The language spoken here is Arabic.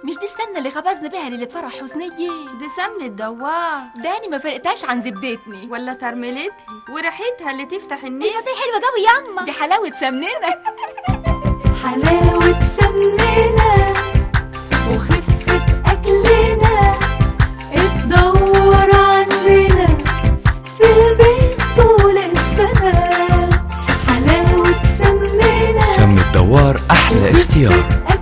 مش دي السمنة اللي خبزنا بيها ليلة فرح حسنية؟ دي سمنة دوار، داني ما فرقتهاش عن زبدتني ولا ترميلتها وريحتها اللي تفتح النفس. ايوه دي حلوة قوي ياما، دي حلاوة سمننا. حلاوة سمننا وخفة أكلنا، اتدور عندنا في البيت طول السنة. حلاوة سمننا، سمن الدوار أحلى اختيار.